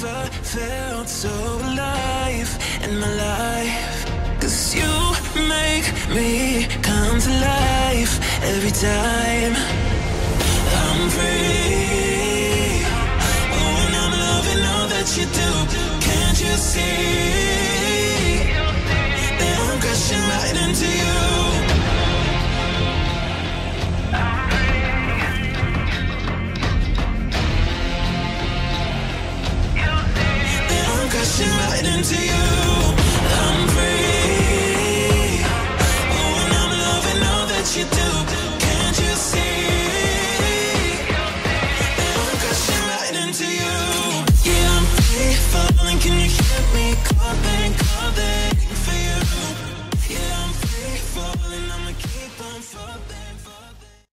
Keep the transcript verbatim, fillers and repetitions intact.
never felt so alive in my life. 'Cause you make me come to life every time I'm free. Oh, and I'm loving all that you do. Can't you see that I'm crashing right into you? That I'm crashing right into you.